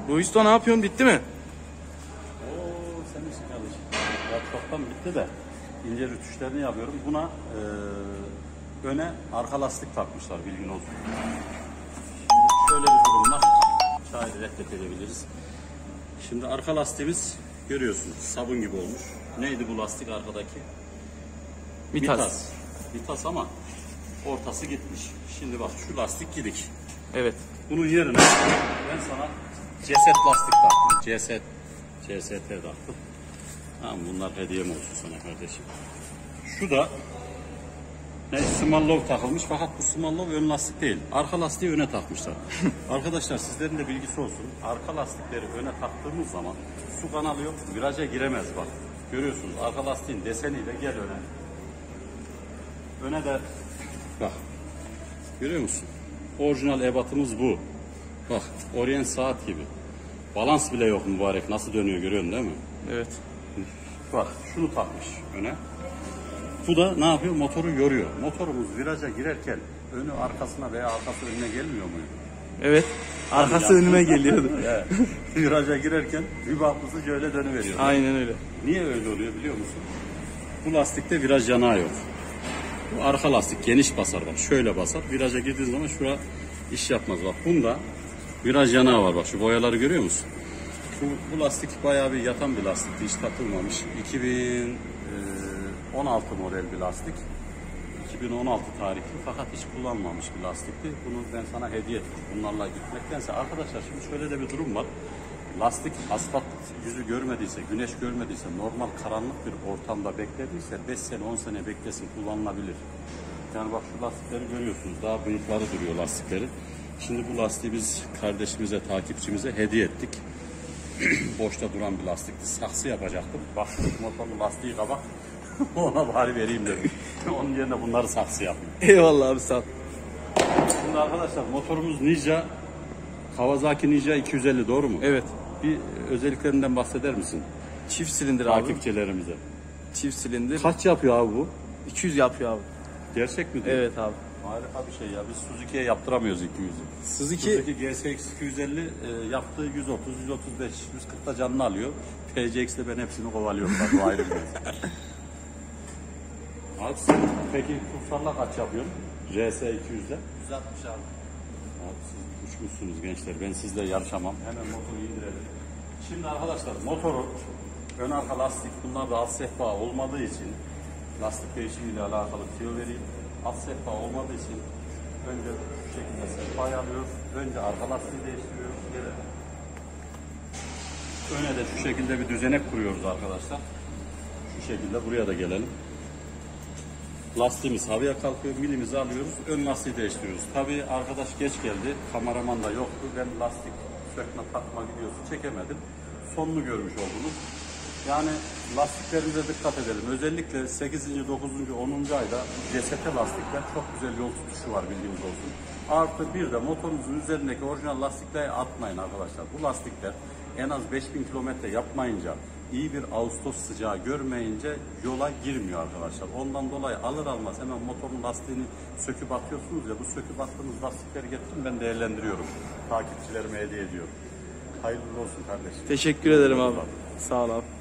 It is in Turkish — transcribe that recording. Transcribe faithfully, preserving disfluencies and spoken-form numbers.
Bu usta ne yapıyorsun? Bitti mi? Oo, senin için kardeşim. Ya çoktan bitti de ince rütuşlarını yapıyorum. Buna e, öne arka lastik takmışlar, bilgin olsun. Şimdi şöyle bir durumda şahidi reddet edebiliriz. Şimdi arka lastiğimiz görüyorsunuz sabun gibi olmuş. Neydi bu lastik arkadaki? Mitas. Mitas. Mitas ama ortası gitmiş. Şimdi bak şu lastik gidik. Evet. Bunun yerine ben sana ceset lastik taktım. Ceset. C S T taktım. Tamam, bunlar hediyem olsun sana kardeşim. Şu da ne, small love takılmış fakat bu small love ön lastik değil. Arka lastiği öne takmışlar. Arkadaşlar sizlerin de bilgisi olsun. Arka lastikleri öne taktığımız zaman su kanalı yok. Viraja giremez bak. Görüyorsunuz arka lastiğin deseniyle gel öne. Öne de bak. Görüyor musun? Orijinal ebatımız bu. Bak, Orient saat gibi. Balans bile yok mübarek. Nasıl dönüyor görüyorsun değil mi? Evet. Bak, şunu takmış öne. Bu da ne yapıyor? Motoru yoruyor. Motorumuz viraja girerken önü arkasına veya arkası önüne gelmiyor muydu? Evet. Arkası Yani önüme geliyordu. Evet. Viraja girerken bir bakmışsın şöyle dönüveriyor. Aynen öyle. Niye öyle oluyor biliyor musun? Bu lastikte viraj yanağı yok. Bu arka lastik geniş basar bak. Şöyle basar. Viraja girdiğin zaman şura iş yapmaz bak. Bunda viraj yanağı var bak. Şu boyaları görüyor musun? Bu, bu lastik bayağı bir yatan bir lastikti. Hiç takılmamış. iki bin on altı model bir lastik. iki bin on altı tarihli fakat hiç kullanmamış bir lastikti. Bunu ben sana hediye ettim. Bunlarla gitmektense arkadaşlar şimdi şöyle de bir durum var. Lastik asfalt yüzü görmediyse, güneş görmediyse, normal karanlık bir ortamda beklediyse beş sene on sene beklesin, kullanılabilir. Yani bak şu lastikleri görüyorsunuz. Daha bıyıkları duruyor lastikleri. Şimdi bu lastiği biz kardeşimize, takipçimize hediye ettik. Boşta duran bir lastikti. Saksı yapacaktım. Bak motorun lastiği kabak. Ona bari vereyim dedim. Onun yerine bunları saksı yapayım. Eyvallah abi, sağ ol. Şimdi arkadaşlar motorumuz Ninja, Kawasaki Ninja iki yüz elli, doğru mu? Evet. Bir özelliklerinden bahseder misin Çift silindir abi. takipçilerimize? Çift silindir. Kaç yapıyor abi bu? iki yüz yapıyor abi. Gerçek mi diyor? Evet abi. Harika bir şey ya. Biz Suzuki'ye yaptıramıyoruz iki yüzü. Suzuki, Suzuki G S X iki yüz elli e, yaptığı yüz otuz, yüz otuz beş, yüz kırkta canını alıyor. P C X'de ben hepsini kovalıyorum. Bak, bu ayrı bir mesele. Abi sen peki kursarla kaç yapıyorsun? R S iki yüzde? yüz altmış abi. Abi siz uçmuşsunuz gençler. Ben sizle yarışamam. Hemen motoru indirelim. Şimdi arkadaşlar motoru ön arka lastik, bunlar da alt sehpa olmadığı için lastik değişimiyle alakalı tüyo vereyim. Alt sehpa olmadığı için önce şu şekilde sehpayı alıyoruz. Önce arka lastiği değiştiriyoruz. Gelelim. Öne de şu şekilde bir düzenek kuruyoruz arkadaşlar. Şu şekilde buraya da gelelim. Lastiğimiz havaya kalkıyor, milimizi alıyoruz, ön lastiği değiştiriyoruz. Tabii arkadaş geç geldi, kameraman da yoktu. Ben lastik sökme takma videosu çekemedim. Sonunu görmüş oldunuz. Yani lastiklerimize dikkat edelim. Özellikle sekizinci, dokuzuncu, onuncu ayda C S T lastikler çok güzel yol tutuşu var, bildiğiniz olsun. Artı bir de motorunuzun üzerindeki orijinal lastikleri atmayın arkadaşlar. Bu lastikler en az beş bin kilometre yapmayınca, iyi bir Ağustos sıcağı görmeyince yola girmiyor arkadaşlar. Ondan dolayı alır almaz hemen motorun lastiğini söküp atıyorsunuz ya, bu söküp attığınız lastikleri getirin, ben değerlendiriyorum. Takipçilerime hediye ediyorum. Hayırlı olsun kardeşim. Teşekkür ederim abi. Sağ ol abi.